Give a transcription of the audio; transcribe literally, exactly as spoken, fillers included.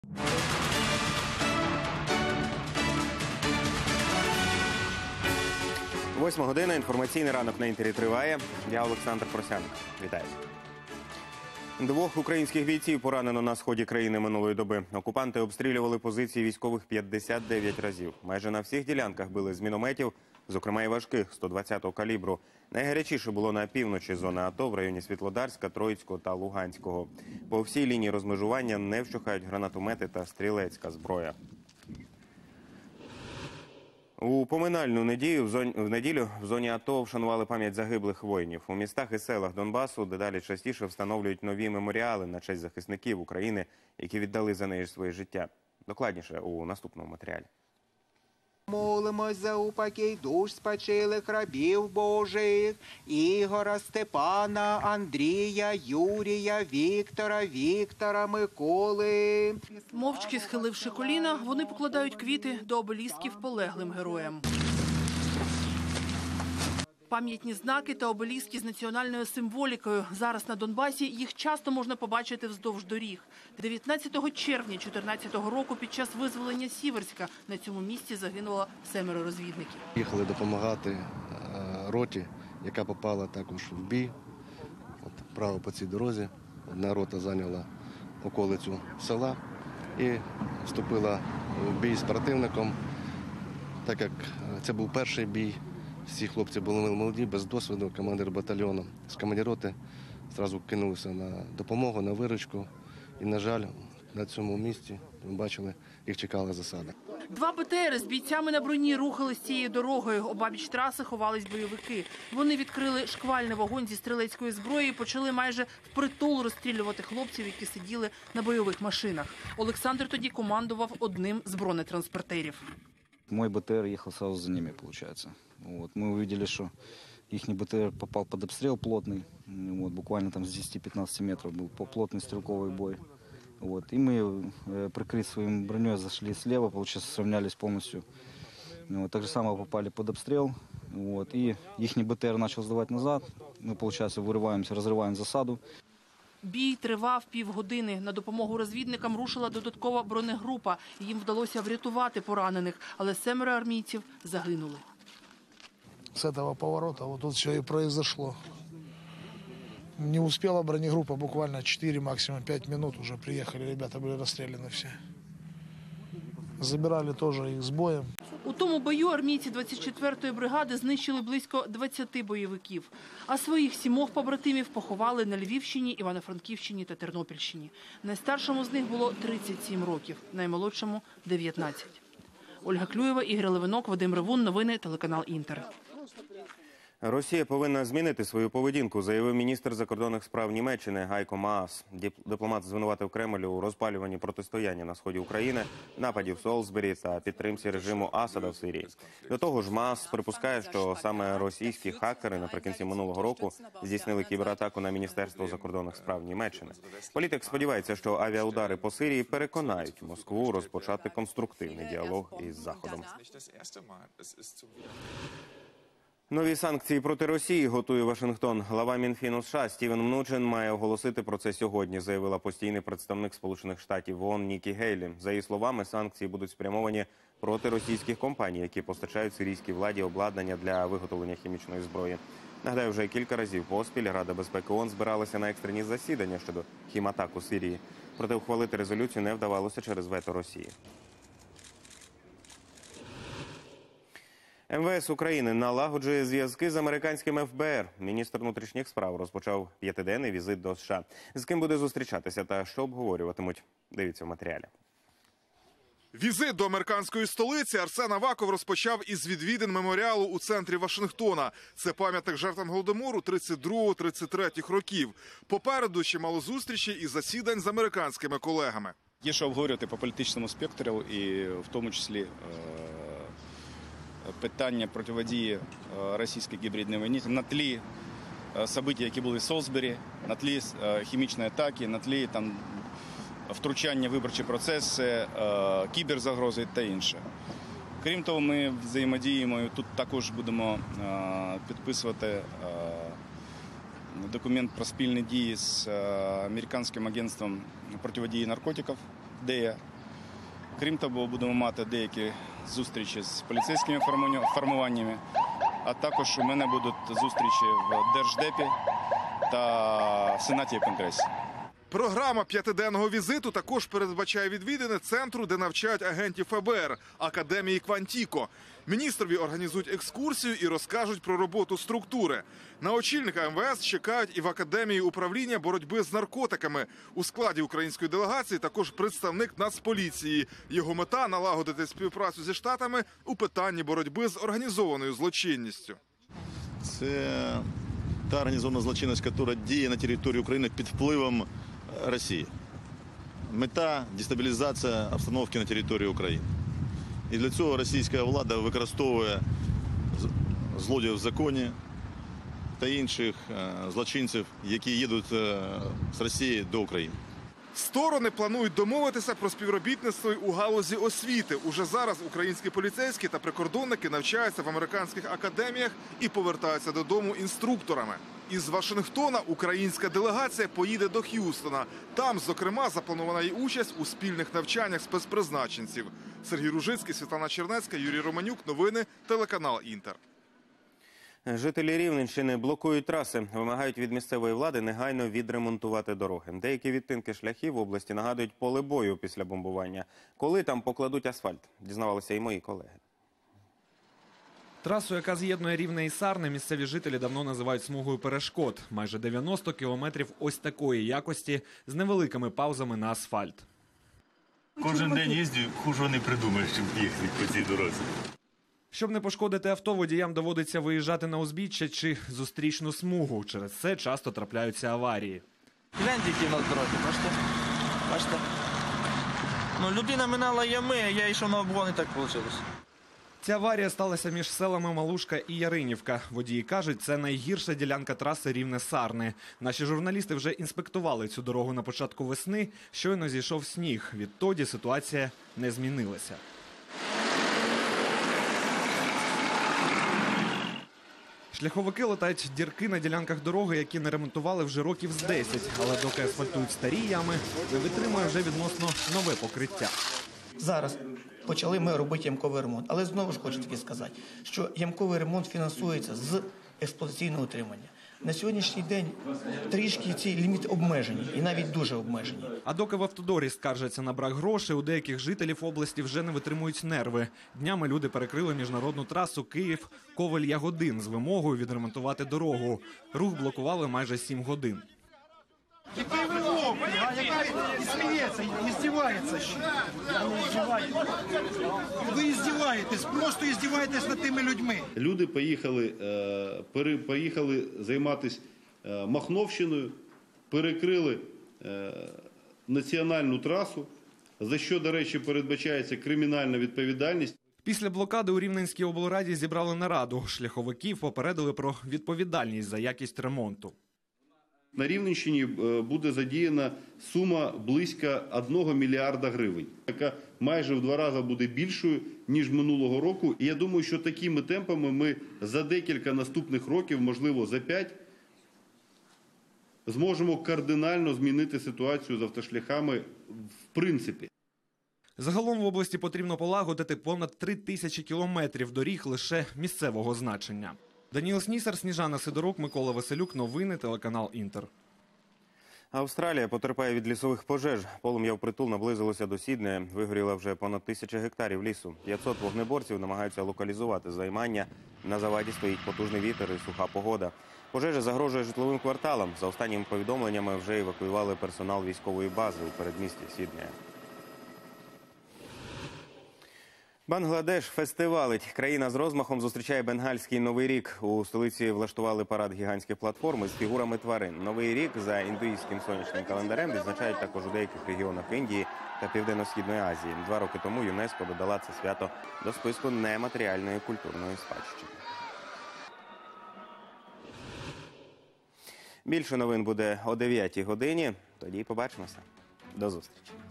Восьма година, інформаційний ранок на Інтері триває. Я Олександр Просяник. Вітаю. Двох українських бійців поранено на сході країни минулої доби. Окупанти обстрілювали позиції військових п'ятдесят дев'ять разів. Майже на всіх ділянках били з мінометів, зокрема і важких сто двадцятого калібру. Найгарячіше було на півночі зони АТО в районі Світлодарська, Троїцького та Луганського. По всій лінії розмежування не вщухають гранатомети та стрілецька зброя. У поминальну неділю в, зоні, в неділю в зоні АТО вшанували пам'ять загиблих воїнів. У містах і селах Донбасу дедалі частіше встановлюють нові меморіали на честь захисників України, які віддали за неї своє життя. Докладніше у наступному матеріалі. Молимось за упокій душ спочилих рабів Божих, Ігора, Степана, Андрія, Юрія, Віктора, Віктора, Миколи. Мовчки схиливши коліна, вони покладають квіти до обелісків полеглим героям. Пам'ятні знаки та обеліски з національною символікою. Зараз на Донбасі їх часто можна побачити вздовж доріг. дев'ятнадцятого червня дві тисячі чотирнадцятого року під час визволення Сіверська на цьому місці загинуло семеро розвідників. Їхали допомагати роті, яка попала також в бій. От, право по цій дорозі. Одна рота зайняла околицю села і вступила в бій з противником. Так як це був перший бій, всі хлопці були молоді, без досвіду, командир батальйону з командироти одразу кинулися на допомогу, на виручку. І, на жаль, на цьому місці, ми бачили, їх чекала засада. Два Б Т Р з бійцями на броні рухались цією дорогою. Обабіч траси ховались бойовики. Вони відкрили шквальний вогонь зі стрілецької зброї і почали майже впритул розстрілювати хлопців, які сиділи на бойових машинах. Олександр тоді командував одним з бронетранспортерів. Мой Б Т Р ехал сразу за ними, получается. Вот. Мы увидели, что их Б Т Р попал под обстрел плотный. Вот. Буквально там с десяти-пятнадцати метров был плотный стрелковый бой. Вот. И мы, э, прикрыть своим броней, зашли слева, получается, сравнялись полностью. Вот. Так же самое попали под обстрел. Вот. И их Б Т Р начал сдавать назад. Мы, получается, вырываемся, разрываем засаду. Бій тривав півгодини. На допомогу розвідникам рушила додаткова бронегрупа. Їм вдалося врятувати поранених, але семеро армійців загинули. С этого поворота вот тут все и произошло. Не успела бронегруппа, буквально четыре, максимум пять минут уже приехали, ребята были расстреляны все. Забирали тоже их с боем. У тому бою армійці двадцять четвертої бригади знищили близько двадцяти бойовиків. А своїх сімох побратимів поховали на Львівщині, Івано-Франківщині та Тернопільщині. Найстаршому з них було тридцять сім років, наймолодшому – дев'ятнадцять. Ольга Клюєва, Ігор Левинок, Вадим Ревун. Новини, телеканал Інтер. Росія повинна змінити свою поведінку, заявив міністр закордонних справ Німеччини Гайко Маас. Дипломат звинуватив Кремль у розпалюванні протистояння на сході України, нападів в Солсбері та підтримці режиму Асада в Сирії. До того ж, Маас припускає, що саме російські хакери наприкінці минулого року здійснили кібератаку на Міністерство закордонних справ Німеччини. Політик сподівається, що авіаудари по Сирії переконають Москву розпочати конструктивний діалог із Заходом. Нові санкції проти Росії готує Вашингтон. Глава Мінфіну США Стівен Мнучин має оголосити про це сьогодні, заявила постійний представник Сполучених Штатів в ООН Нікі Гейлі. За її словами, санкції будуть спрямовані проти російських компаній, які постачають сирійській владі обладнання для виготовлення хімічної зброї. Нагадаю, вже кілька разів поспіль Рада безпеки ООН збиралася на екстрені засідання щодо хіматак у Сирії. Проте ухвалити резолюцію не вдавалося через вето Росії. Ем Ве Ес України налагоджує зв'язки з американським Еф Бе Ер. Міністр внутрішніх справ розпочав п'ятиденний візит до США. З ким буде зустрічатися та що обговорюватимуть? Дивіться в матеріалі. Візит до американської столиці Арсен Аваков розпочав із відвідин меморіалу у центрі Вашингтона. Це пам'ятник жертвам Голодомору тридцять другого - тридцять третього років. Попереду чимало зустрічей і засідань з американськими колегами. Є що обговорювати по політичному спектру і в тому числі питання протидії російській гібридній війні на тлі событий, які були в Солсбері, на тлі хімічної атаки, на тлі там втручання в виборчі процеси, кіберзагрози та інше. Крім того, ми взаємодіємо, тут також будемо підписувати документ про спільні дії з американським агентством протидії наркотиків, Д Е А. Крім того, будемо мати деякі зустрічі з поліцейськими формуваннями, а також у мене будуть зустрічі в Держдепі та в Сенаті і Конгресі. Програма п'ятиденного візиту також передбачає відвідини центру, де навчають агентів еф бе ер – Академії Квантіко. Міністрові організують екскурсію і розкажуть про роботу структури. На очільника ем ве ес чекають і в Академії управління боротьби з наркотиками. У складі української делегації також представник Нацполіції. Його мета – налагодити співпрацю зі Штатами у питанні боротьби з організованою злочинністю. Це та організована злочинність, яка діє на території України під впливом Росії. Мета – дестабілізація обстановки на території України. І для цього російська влада використовує злодіїв в законі та інших злочинців, які їдуть з Росії до України. Сторони планують домовитися про співробітництво у галузі освіти. Уже зараз українські поліцейські та прикордонники навчаються в американських академіях і повертаються додому інструкторами. Із Вашингтона українська делегація поїде до Х'юстона. Там, зокрема, запланована й участь у спільних навчаннях спецпризначенців. Сергій Ружицький, Світлана Чернецька, Юрій Романюк. Новини, телеканал «Інтер». Жителі Рівненщини блокують траси, вимагають від місцевої влади негайно відремонтувати дороги. Деякі відтинки шляхів в області нагадують поле бою після бомбування. Коли там покладуть асфальт, дізнавалися і мої колеги. Трасу, яка з'єднує Рівне і Сарне, місцеві жителі давно називають смугою перешкод. Майже дев'яносто кілометрів ось такої якості з невеликими паузами на асфальт. Кожен день їздю, хуже не придумаєш, чим їхати по цій дорозі. Щоб не пошкодити авто, водіям доводиться виїжджати на узбіччя чи зустрічну смугу. Через це часто трапляються аварії. Гляньте, які в нас дороги, бачите? Бачите? Ну, людина минала ями, а я йшов на обгон, і так вийшло. Ця аварія сталася між селами Малушка і Яринівка. Водії кажуть, це найгірша ділянка траси Рівне-Сарни. Наші журналісти вже інспектували цю дорогу на початку весни, щойно зійшов сніг. Відтоді ситуація не змінилася. Шляховики латають дірки на ділянках дороги, які не ремонтували вже років з десять. Але доки асфальтують старі ями, не витримує вже відносно нове покриття. Зараз почали ми робити ямковий ремонт. Але знову ж хочу таки сказати, що ямковий ремонт фінансується з експлуатаційного утримання. На сьогоднішній день трішки ці ліміти обмежені, і навіть дуже обмежені. А доки в автодорі скаржаться на брак грошей, у деяких жителів області вже не витримують нерви. Днями люди перекрили міжнародну трасу Київ-Ковель-Ягодин з вимогою відремонтувати дорогу. Рух блокували майже сім годин. Який ви лоб, а яка і сміється, і здівається ще. Ви і здіваєтесь, просто і здіваєтесь над тими людьми. Люди поїхали, е, поїхали займатися е, Махновщиною, перекрили е, національну трасу, за що, до речі, передбачається кримінальна відповідальність. Після блокади у Рівненській облраді зібрали нараду. Шляховиків попередили про відповідальність за якість ремонту. На Рівненщині буде задіяна сума близько одного мільярда гривень, яка майже в два рази буде більшою, ніж минулого року. І я думаю, що такими темпами ми за декілька наступних років, можливо за п'ять, зможемо кардинально змінити ситуацію з автошляхами в принципі. Загалом в області потрібно полагодити понад три тисячі кілометрів доріг лише місцевого значення. Даніл Снісар, Сніжана Сидорук, Микола Василюк. Новини, телеканал «Інтер». Австралія потерпає від лісових пожеж. Полум'я впритул наблизилося до Сіднея. Вигоріло вже понад тисяча гектарів лісу. п'ятсот вогнеборців намагаються локалізувати займання. На заваді стоїть потужний вітер і суха погода. Пожежа загрожує житловим кварталам. За останніми повідомленнями, вже евакуювали персонал військової бази у передмісті Сіднея. Бангладеш фестивалить. Країна з розмахом зустрічає бенгальський Новий рік. У столиці влаштували парад гігантських платформ із фігурами тварин. Новий рік за індуїстським сонячним календарем відзначають також у деяких регіонах Індії та Південно-Східної Азії. Два роки тому ЮНЕСКО додала це свято до списку нематеріальної культурної спадщини. Більше новин буде о дев'ятій годині. Тоді побачимося. До зустрічі.